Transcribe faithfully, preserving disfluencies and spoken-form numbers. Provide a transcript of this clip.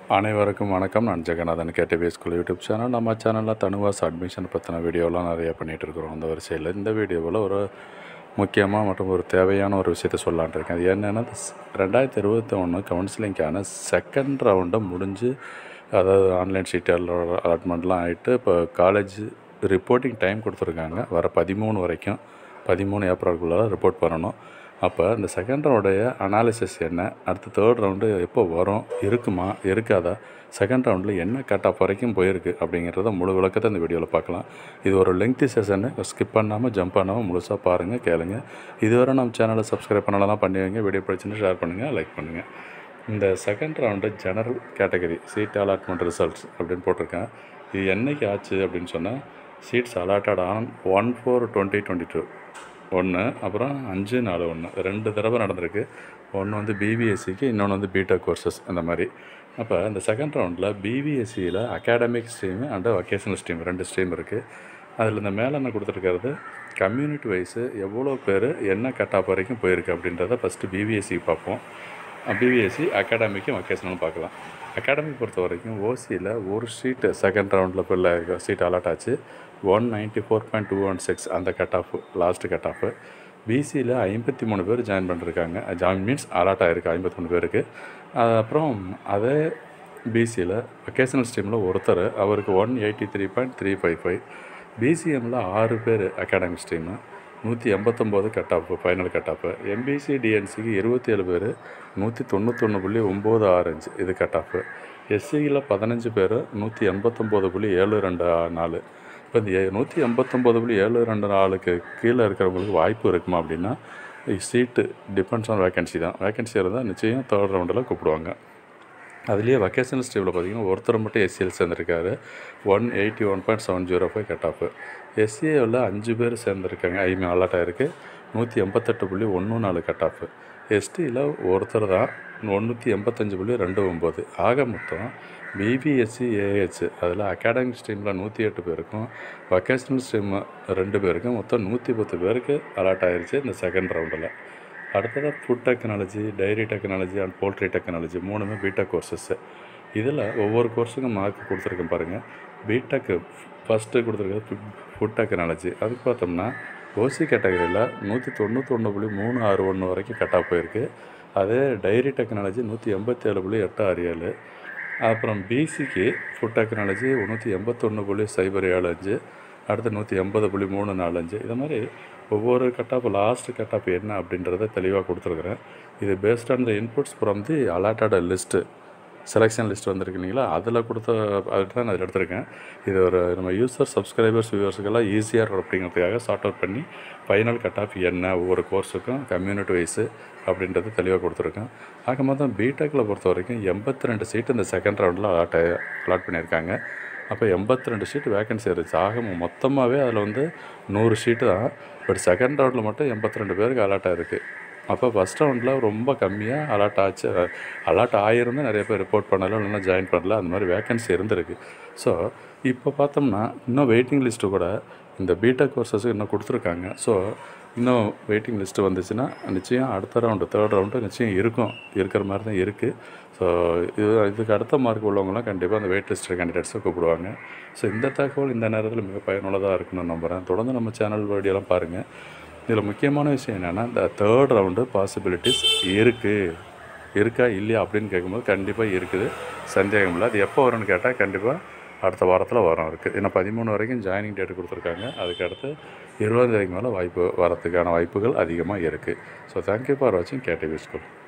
அனைவருக்கும் வணக்கம். நான் Jeganathan KTV school YouTube channel. நம்ம சேனலில் தனுவாஸ் அட்மிஷன் பற்றின வீடியோலாம் நிறையா பண்ணிகிட்ருக்குறோம். அந்த வரிசையில் இந்த வீடியோவில் ஒரு முக்கியமாக மற்றும் ஒரு தேவையான ஒரு விஷயத்தை சொல்லலான்ட்டு இருக்கேன். அது என்னென்னா, ரெண்டாயிரத்தி இருபத்தி ஒன்று கவுன்சிலிங்கான செகண்ட் ரவுண்டை முடிஞ்சு, அதாவது ஆன்லைன் ஷீட் அலாட்மெண்ட்லாம் ஆகிட்டு இப்போ காலேஜ் ரிப்போர்ட்டிங் டைம் கொடுத்துருக்காங்க. வர பதிமூணு வரைக்கும் பதிமூணு ஏப்ரலுக்குள்ளே ரிப்போர்ட் பண்ணணும். அப்போ இந்த செகண்ட் ரவுண்டுடைய அனாலிசிஸ் என்ன, அடுத்து தேர்ட் ரவுண்டு எப்போ வரும், இருக்குமா இருக்காதா, செகண்ட் ரவுண்டில் என்ன கட் ஆஃப் வரைக்கும் போயிருக்கு அப்படிங்கிறத முழு விளக்கத்தை இந்த வீடியோவில் பார்க்கலாம். இது ஒரு லெங்க்தி செஷனு, ஸ்கிப் பண்ணாமல் ஜம்ப் பண்ணாமல் முழுசாக பாருங்கள், கேளுங்க. இதுவரை நம்ம சேனலை சப்ஸ்கிரைப் பண்ணலாம் பண்ணி வைங்க. வீடியோ பிடிச்சின்னு ஷேர் பண்ணுங்கள், லைக் பண்ணுங்கள். இந்த second round general category seat allotment results அப்படின்னு போட்டிருக்கேன். இது என்றைக்கு ஆச்சு அப்படின்னு சொன்னால், seats allotted on one four twenty twenty two ஒன்று, அப்புறம் அஞ்சு நாலு ஒன்று ரெண்டு தடவை நடந்திருக்கு. ஒன்று வந்து பிபிஎஸ்சிக்கு, இன்னொன்று வந்து பிடெக் கோர்சஸ் அந்த மாதிரி. அப்போ இந்த செகண்ட் ரவுண்டில் பிபிஎஸ்சியில் academic stream and vocational stream ரெண்டு ஸ்ட்ரீம் இருக்குது. அதில் இந்த மேலே என்ன கொடுத்துருக்கிறது, கம்யூனிட்டி வைஸு எவ்வளோ பேர் என்ன கட் ஆஃப் வரைக்கும் போயிருக்கு அப்படின்றத ஃபஸ்ட்டு பிபிஎஸ்சிக்கு பார்ப்போம். பிபிஎஸ்சி அகாடமிக்கும் வொகேஷனலும் பார்க்கலாம். அகாடமிக் பொறுத்த வரைக்கும் ஓசியில் ஒரு சீட்டு செகண்ட் ரவுண்டில் இப்போ சீட் அலாட் ஆச்சு. One ninety four point two one six அந்த cut off last cut off. பிசியில் ஐம்பத்தி மூணு பேர் ஜாயின் பண்ணிருக்காங்க. ஜாயின் மீன்ஸ் அலாட் ஆகிருக்கு ஐம்பத்தி மூணு பேருக்கு. அப்புறம் அதே பிசியில் வொகேஷனல் ஸ்ட்ரீமில் ஒருத்தர், அவருக்கு one eighty three point three five five பிசிஎம்மில் ஆறு பேர் அகாடமிக் ஸ்ட்ரீமு நூற்றி எண்பத்தொம்போது cut off final cut off. MBC டிஎன்சிக்கு இருபத்தி ஏழு பேர் நூற்றி தொண்ணூத்தொன்று புள்ளி ஒம்பது ஆறு அஞ்சு இது கட் ஆஃபு. எஸ்சியில் பதினஞ்சு பேர் நூற்றி எண்பத்தொம்போது புள்ளி ஏழு ரெண்டு நாலு. இப்போ இந்த நூற்றி எண்பத்தொம்போது புள்ளி ஏழு ரெண்டு நாலுக்கு கீழே இருக்கிறவங்களுக்கு வாய்ப்பு இருக்குமா அப்படின்னா, சீட்டு டிபெண்ட்ஸ் ஆன் வேக்கன்சி தான். வேக்கன்சி இருந்தால் நிச்சயம் தேர்ட் ரவுண்டில் கூப்பிடுவாங்க. அதுலேயே வொகேஷனல் ஸ்ட்ரீமில் பார்த்திங்கன்னா ஒருத்தர் மட்டும் எஸ்சியில் சேர்ந்துருக்காரு. One eighty one point seven zero five cut off. எஸ்சிஏவில் அஞ்சு பேர் சேர்ந்துருக்காங்க. ஐ மீன் அலாட் ஆகிருக்கு. நூற்றி எண்பத்தெட்டு புள்ளி ஒன்று நாலு கட் ஆஃபு. எஸ்டியில் ஒருத்தர் தான் முந்நூற்றி எண்பத்தஞ்சு புள்ளி ரெண்டு ஒம்பது. ஆக மொத்தம் பிபிஎஸ்சி ஏஹெச் அதில் அகாடமிக் ஸ்ட்ரீமில் நூற்றி எட்டு பேருக்கும் வொகேஷனல் ஸ்ட்ரீம் ரெண்டு பேருக்கும் மொத்தம் நூற்றி பத்து பேருக்கு அலாட் ஆகிருச்சு இந்த செகண்ட் ரவுண்டில். அடுத்ததாக food technology, dairy technology and poultry technology மூணுமே பிடெக் கோர்சஸ்ஸு. இதில் ஒவ்வொரு கோர்ஸுக்கும் மார்க் கொடுத்துருக்கேன் பாருங்கள். பிடெக்கு ஃபஸ்ட்டு கொடுத்துருக்க ஃபுட் டெக்னாலஜி, அதுக்கு பார்த்தோம்னா ஓசி கேட்டகரியில் நூற்றி தொண்ணூத்தொன்று புள்ளி மூணு ஆறு ஒன்று வரைக்கும் கட் ஆஃப் போயிருக்கு. அதே டைரி டெக்னாலஜி நூற்றி எண்பத்தேழு புள்ளி எட்டு ஆறு ஏழு. அப்புறம் பிசிக்கு ஃபுட் டெக்னாலஜி நூற்றி எண்பத்தொன்று புள்ளி சைபர் ஏழு அஞ்சு. அடுத்து நூற்றி எண்பது புள்ளி மூணு நாலு அஞ்சு. இது மாதிரி ஒவ்வொரு cut off last cut off என்ன அப்படின்றத தெளிவாக கொடுத்துருக்குறேன். இது based on the inputs from the allotted list, selection list வந்திருக்கு இல்லைங்களா, அதில் கொடுத்த அதுக்கு தான் நான் அதில் எடுத்திருக்கேன். இது ஒரு நம்ம யூசர் சப்ஸ்கிரைபர்ஸ் வியூவர்ஸுக்கெல்லாம் ஈஸியாக இருக்கும் அப்படிங்கிறதுக்காக சார்ட் அவுட் பண்ணி ஃபைனல் கட் ஆஃப் என்ன ஒவ்வொரு கோர்ஸுக்கும் கம்யூனிட்டி வைஸு அப்படின்றது தெளிவாக கொடுத்துருக்கேன். ஆக மொத்தம் பிடெக்கில் பொறுத்த வரைக்கும் எண்பத்தி ரெண்டு சீட்டு இந்த செகண்ட் ரவுண்டில் அலாட் அலாட் பண்ணியிருக்காங்க. அப்போ எண்பத்தி ரெண்டு சீட்டு வேக்கன்சி இருந்துச்சு. ஆக மொத்தமாகவே அதில் வந்து நூறு சீட்டு தான். பட் செகண்ட் ரவுண்டில் மட்டும் எண்பத்தி ரெண்டு பேருக்கு அலாட் ஆகிருக்கு. அப்போ ஃபஸ்ட் ரவுண்டில் ரொம்ப கம்மியாக அலாட் ஆச்சு. அலாட் ஆகியிருந்தால் நிறைய பேர் ரிப்போர்ட் பண்ணலை, இல்லைன்னா ஜாயின் பண்ணல, அந்த மாதிரி வேக்கன்சி இருந்திருக்கு. ஸோ இப்போ பார்த்தோம்னா இன்னும் வெயிட்டிங் லிஸ்ட்டு கூட இந்த பிடெக் கோர்சஸுக்கு இன்னும் கொடுத்துருக்காங்க. ஸோ இன்னும் வெயிட்டிங் லிஸ்ட்டு வந்துச்சுன்னா நிச்சயம் அடுத்த ரவுண்டு தேர்ட் ரவுண்டு நிச்சயம் இருக்கும், இருக்கிற மாதிரி தான் இருக்குது. ஸோ இது இதுக்கு அடுத்த மார்க் உள்ளவங்களாம் கண்டிப்பாக அந்த வெயிட் லிஸ்ட் கேண்டிடேட்ஸை கூப்பிடுவாங்க. ஸோ இந்த தகவல் இந்த நேரத்தில் மிக பயனுள்ளதாக இருக்குன்னு நம்புகிறேன். தொடர்ந்து நம்ம சேனல் வீடியோலாம் பாருங்கள். இதில் முக்கியமான விஷயம் என்னென்னா, இந்த தேர்ட் ரவுண்டு பாசிபிலிட்டிஸ் இருக்குது இருக்கா இல்லையா அப்படின்னு கேட்கும்போது கண்டிப்பாக இருக்குது, சந்தேகம் இல்லை. அது எப்போ வரும்னு கேட்டால் கண்டிப்பாக அடுத்த வாரத்தில் வரும் இருக்குது. ஏன்னா பதிமூணு வரைக்கும் ஜாயினிங் டேட் கொடுத்துருக்காங்க. அதுக்கடுத்து இருபதாம் தேதிக்கு மேலே வாய்ப்பு வரத்துக்கான வாய்ப்புகள் அதிகமாக இருக்குது. ஸோ தேங்க்யூ ஃபார் வாட்சிங் கேடிவி ஸ்கூல்.